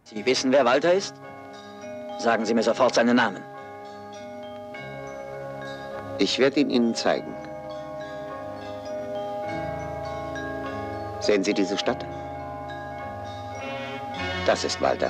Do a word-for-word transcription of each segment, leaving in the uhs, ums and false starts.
Sie wissen, wer Walter ist? Sagen Sie mir sofort seinen Namen. Ich werde ihn Ihnen zeigen. Sehen Sie diese Stadt? Das ist Walter.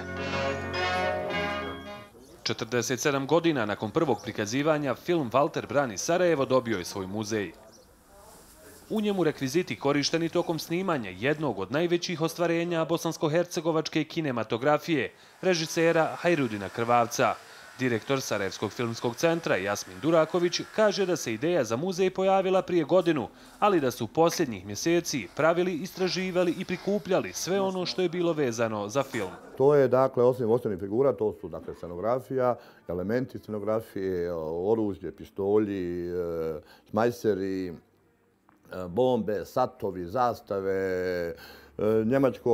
četrdeset sedam godina nakon prvog prikazivanja, film Walter brani Sarajevo dobio je svoj muzej. U njemu rekviziti korišteni tokom snimanja jednog od najvećih ostvarenja bosansko-hercegovačke kinematografije, režisera Hajrudina Krvavca. Direktor Sarajevskog filmskog centra Jasmin Duraković kaže da se ideja za muzej pojavila prije godinu, ali da su posljednjih mjeseci pravili, istraživali i prikupljali sve ono što je bilo vezano za film. To je, dakle, osim osnovnih figura, to su, dakle, scenografija, elementi scenografije, oružje, pištolji, smajseri, bombe, satovi, zastave, njemačko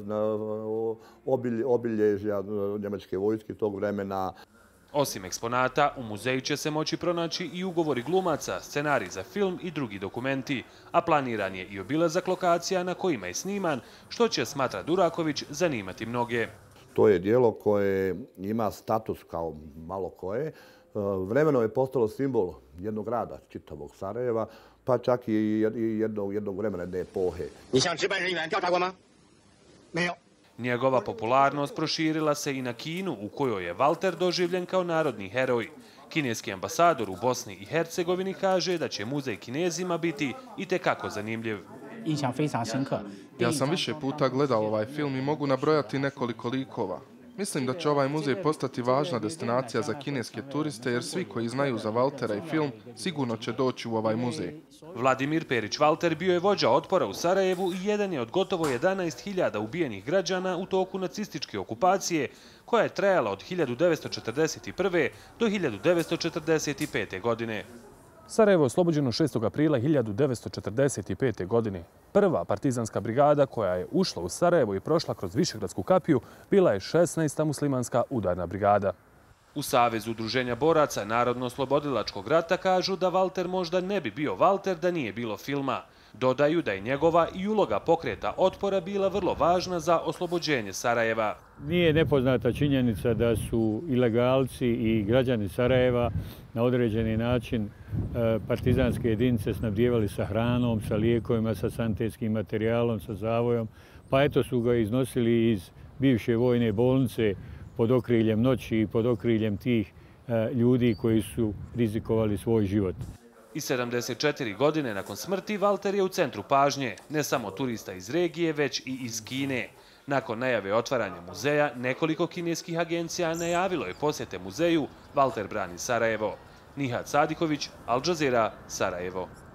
obilježja njemačke vojske tog vremena. Osim eksponata, u muzeju će se moći pronaći i ugovori glumaca, scenarij za film i drugi dokumenti, a planiran je i obilazak lokacija na kojima je sniman, što će, smatra Duraković, zanimati mnoge. To je djelo koje ima status kao malo koje. Vremeno je postalo simbol jednog grada, čitavog Sarajeva, pa čak i jednog, jednog vremena, jedne epohe. Njegova popularnost proširila se i na Kinu, u kojoj je Walter doživljen kao narodni heroj. Kineski ambasador u Bosni i Hercegovini kaže da će muzej Kinezima biti itekako zanimljiv. Ja sam više puta gledao ovaj film i mogu nabrojati nekoliko likova. Mislim da će ovaj muzej postati važna destinacija za kineske turiste, jer svi koji znaju za Waltera i film sigurno će doći u ovaj muzej. Vladimir Perić-Walter bio je vođa otpora u Sarajevu i jedan je od gotovo jedanaest hiljada ubijenih građana u toku nacističke okupacije, koja je trajala od hiljadu devetsto četrdeset prve. do hiljadu devetsto četrdeset pete. godine. Sarajevo je oslobođeno šestog aprila hiljadu devetsto četrdeset pete. godine. Prva partizanska brigada koja je ušla u Sarajevo i prošla kroz Višegradsku kapiju bila je šesnaesta muslimanska udarna brigada. U Savezu udruženja boraca Narodno-oslobodilačkog rata kažu da Walter možda ne bi bio Walter da nije bilo filma. Dodaju da je njegova i uloga pokreta otpora bila vrlo važna za oslobođenje Sarajeva. Nije nepoznata činjenica da su ilegalci i građani Sarajeva na određeni način partizanske jedinice snabdijevali sa hranom, sa lijekovima, sa sanitetskim materijalom, sa zavojom, pa eto su ga iznosili iz bivše vojne bolnice pod okriljem noći i pod okriljem tih ljudi koji su rizikovali svoj život. I sedamdeset četiri godine nakon smrti, Walter je u centru pažnje, ne samo turista iz regije, već i iz Kine. Nakon najave otvaranja muzeja, nekoliko kineskih agencija najavilo je posjete muzeju Walter brani Sarajevo. Nihat Sadiković, Al Jazeera, Sarajevo.